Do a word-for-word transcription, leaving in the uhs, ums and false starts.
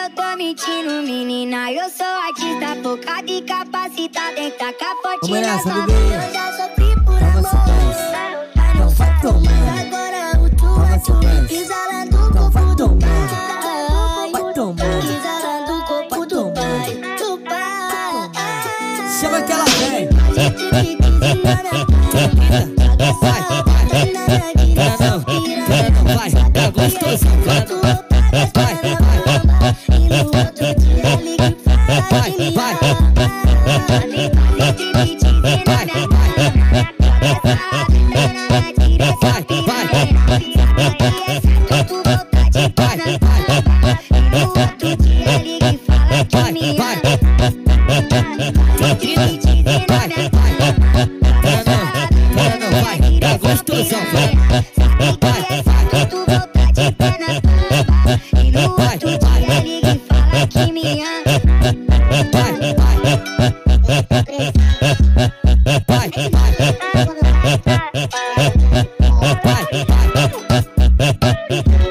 eu tô mentindo, menina. Eu sou artista, focada e capacitada. Tem que tacar forte nas mãos. Eu já sofri por amor. Não vai tomar. Agora o tu é tu. Pisa lá do corpo do pai. Vai tomar. Pisa lá do corpo do pai. Do pai. Chama aquela velha. Vai, tá gostoso. Vai, E no outro dia liga e fala que me vai. Vai, vai, vai.